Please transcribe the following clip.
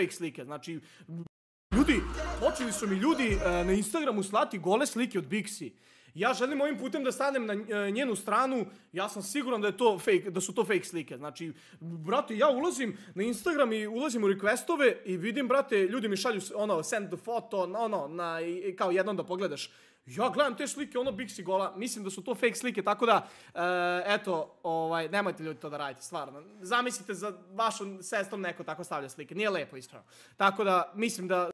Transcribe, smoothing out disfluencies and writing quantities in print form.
fake slike. Znači, počeli su mi ljudi na Instagramu slati gole slike od Bixi. Ja želim ovim putem da stanem na njenu stranu, ja sam siguran da su to fake slike. Znači, brate, ja ulazim na Instagram i ulazim u requestove i vidim, brate, ljudi mi šalju send the photo, kao jednom da pogledaš. Ja gledam te slike, Bixi gola, mislim da su to fake slike, tako da, eto, nemojte ljudi to da radite, stvarno. Zamislite za vašom sestrom neko tako stavlja slike, nije lepo, iskreno. Tako da, mislim da